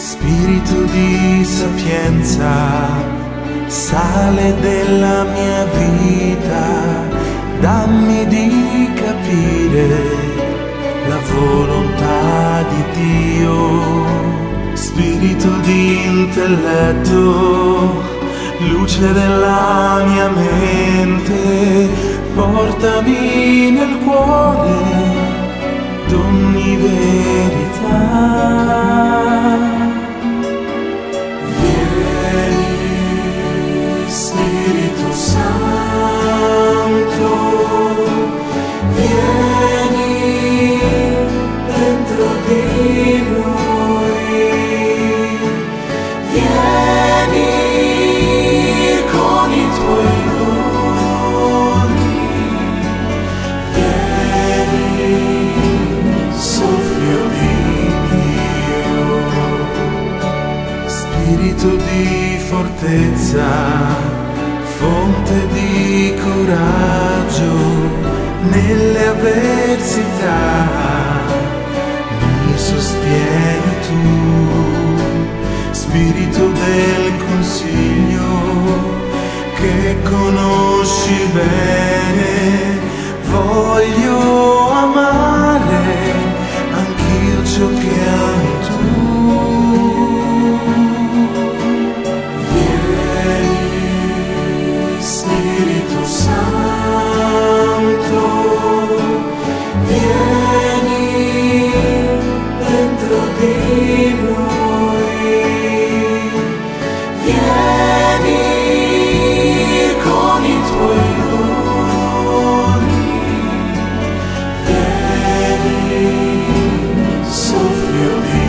Spirito di sapienza, sale della mia vita, dammi di capire la volontà di Dio. Spirito di intelletto, luce della mia mente, portami nel cuore d'ogni verità. Spirito Santo, vieni dentro di noi, vieni con i tuoi doni, vieni soffio di Dio. Spirito di fortezza, fonte di coraggio nelle avversità, mi sostieni tu. Spirito del consiglio, che conosci bene, voglio amare anch'io ciò che ami tu. Spirito Santo, vieni dentro di noi, vieni con i tuoi doni, vieni soffio di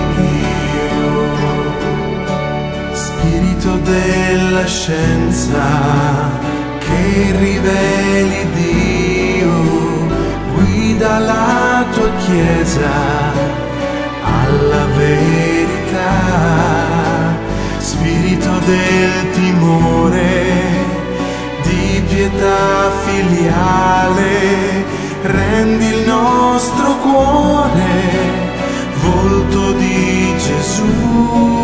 Dio. Spirito della scienza, che riveli Dio, guida la tua Chiesa alla verità. Spirito del timore, di pietà filiale, rendi il nostro cuore volto di Gesù.